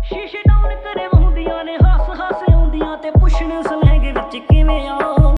ਸ਼ੀਸ਼ੇ ਡਾਊਨ ਕਰੇ ਹੁੰਦੀਆਂ ਨੇ, ਹੱਸ ਹੱਸ ਆਉਂਦੀਆਂ ਤੇ ਪੁੱਛਣ ਸਲੈਂਗ ਵਿੱਚ ਕਿਵੇਂ ਆ।